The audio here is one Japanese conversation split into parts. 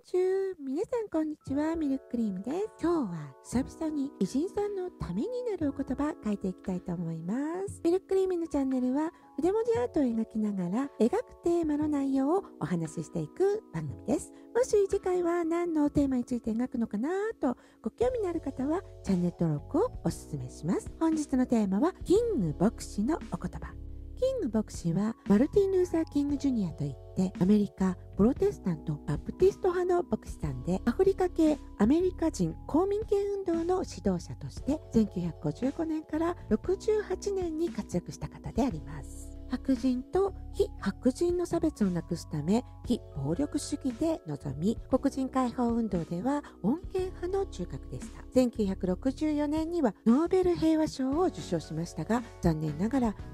中、皆さんこんにちは、ミルククリームです。今日は久々に偉人さんのためになるお言葉書いていきたいと思います。ミルククリームのチャンネルは筆文字アートを描きながら描くテーマの内容をお話ししていく番組です。もし次回は何のテーマについて描くのかなとご興味のある方はチャンネル登録をお勧めします。本日のテーマはキング牧師のお言葉。キング牧師はマルティン・ルーサー・キング・ジュニアといってアメリカプロテスタントバプティスト派の牧師さんで、アフリカ系アメリカ人公民権運動の指導者として1955年から68年に活躍した方であります。白人と非白人の差別をなくすため非暴力主義で臨み、黒人解放運動では穏健派の中核でした。1964年にはノーベル平和賞を受賞しましたが、残念ながら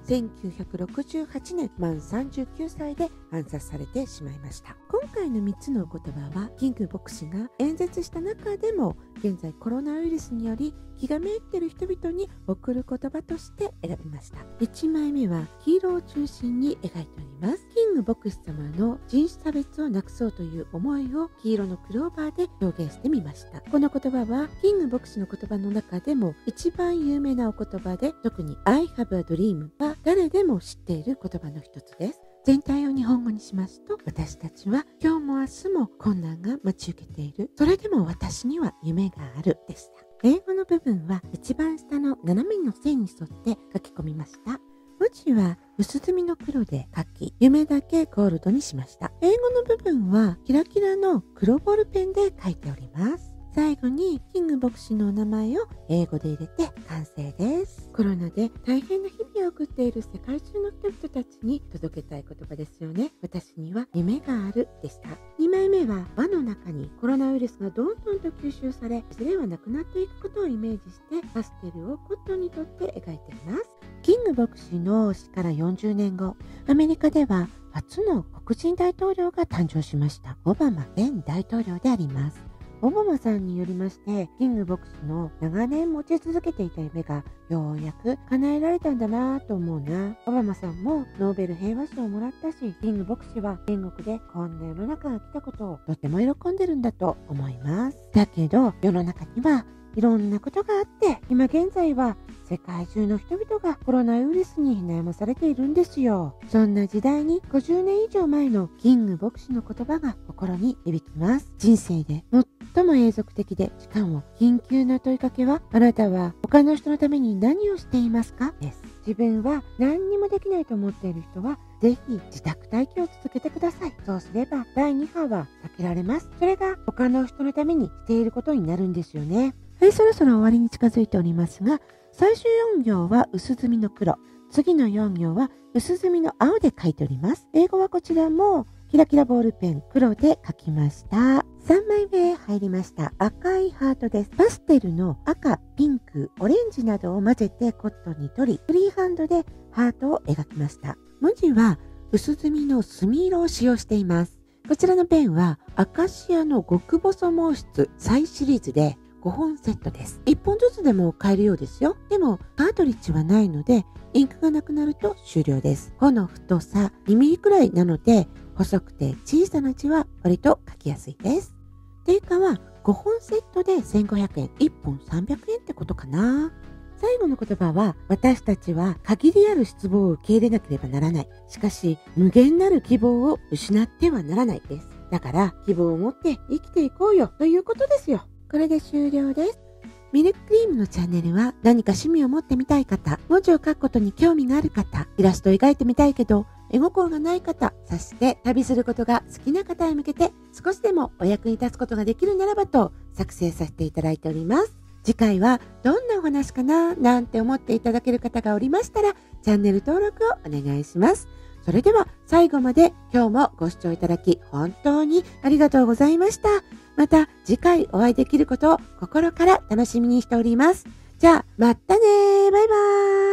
1968年満39歳で暗殺されてしまいました。今回の3つのお言葉はキング牧師が演説した中でも現在コロナウイルスにより気がめいっている人々に送る言葉として選びました。1枚目は黄色を中心に描いております。キング牧師様の人種差別をなくそうという思いを黄色のクローバーで表現してみました。この言葉はキング牧師の言葉の中でも一番有名なお言葉で、特に I have a dream は誰でも知っている言葉の一つです。全体を日本語にしますと、私たちは今日も明日も困難が待ち受けている。それでも私には夢があるでした。英語の部分は一番下の斜めの線に沿って書き込みました。文字は薄墨の黒で書き、夢だけゴールドにしました。英語の部分はキラキラの黒ボールペンで書いております。最後にキング牧師のお名前を英語で入れて完成です。コロナで大変な日々を送っている世界中の人々たちに届けたい言葉ですよね。私には夢があるでした。2枚目は輪の中にコロナウイルスがどんどんと吸収され、いずれはなくなっていくことをイメージしてパステルをコットンにとって描いています。キング牧師の死から40年後、アメリカでは初の黒人大統領が誕生しました。オバマ前大統領であります。オバマさんによりまして、キング牧師の長年持ち続けていた夢がようやく叶えられたんだなぁと思うな。オバマさんもノーベル平和賞をもらったし、キング牧師は天国でこんな世の中が来たことをとても喜んでるんだと思います。だけど世の中にはいろんなことがあって、今現在は世界中の人々がコロナウイルスに悩まされているんですよ。そんな時代に50年以上前のキング牧師の言葉が心に響きます。人生で最も永続的で、しかも緊急な問いかけは、あなたは他の人のために何をしていますかです。自分は何にもできないと思っている人は、ぜひ自宅待機を続けてください。そうすれば第2波は避けられます。それが他の人のためにしていることになるんですよね。はい、そろそろ終わりに近づいておりますが、最終4行は薄墨の黒、次の4行は薄墨の青で書いております。英語はこちらもキラキラボールペン黒で書きました。3枚目入りました。赤いハートです。パステルの赤、ピンク、オレンジなどを混ぜてコットンに取り、フリーハンドでハートを描きました。文字は薄墨の墨色を使用しています。こちらのペンはアカシアの極細毛質再シリーズで5本セットです。1本ずつでも買えるようですよ。でもカートリッジはないのでインクがなくなると終了です。穂の太さ2ミリくらいなので細くて小さな字は割と書きやすいです。定価は5本セットで1500円、1本300円ってことかな。最後の言葉は、私たちは限りある失望を受け入れなければならない。しかし無限なる希望を失ってはならないです。だから希望を持って生きていこうよということですよ。これで終了です。ミルククリームのチャンネルは何か趣味を持ってみたい方、文字を書くことに興味がある方、イラストを描いてみたいけど絵心がない方、そして旅することが好きな方へ向けて少しでもお役に立つことができるならばと作成させていただいております。次回はどんなお話かななんて思っていただける方がおりましたらチャンネル登録をお願いします。それでは最後まで今日もご視聴いただき本当にありがとうございました。また次回お会いできることを心から楽しみにしております。じゃあまたね、バイバーイ。